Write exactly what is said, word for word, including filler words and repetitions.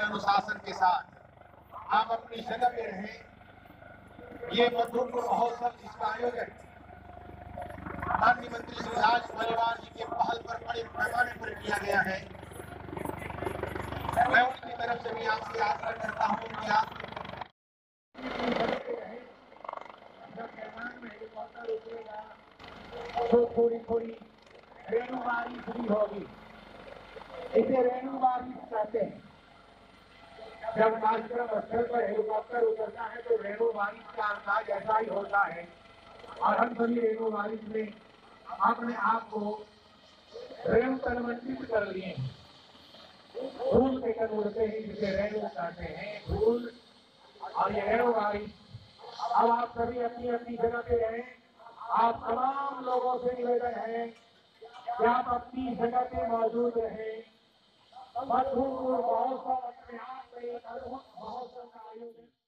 अनुशासन के साथ आप अपनी जगह पे रहें। ये मधुपुर महोत्सव जिसका आयोजन माननीय मंत्री श्री राज परिवार जी के पहल पर बड़े पैमाने पर किया गया है, मैं उनकी तरफ से भी आपसे आग्रह करता हूँ कि आप जब मैदान में हेलीकॉप्टर उतरेगा तो थोड़ी थोड़ी रेणुवारी शुरू होगी। इसे रेणुवारी कहते हैं। जब कार्यक्रम स्थल पर हेलीकॉप्टर उतरता है तो रेणुवारी का अंदाज ऐसा ही होता है और हम सभी रेणुवारी में अपने आप को रेणु तन्मंडित कर लिए हैं। फूल के कण उड़ते ही जिसे रेणु कहते हैं, फूल और ये रेणुवारी। अब आप सभी अपनी अपनी जगह पे रहें। आप तमाम लोगों से निवेदन है कि आप अपनी जगह पे मौजूद रहें। मधुपुर महोत्सव अपने आप में एक अद्भुत महोत्सव का आयोजन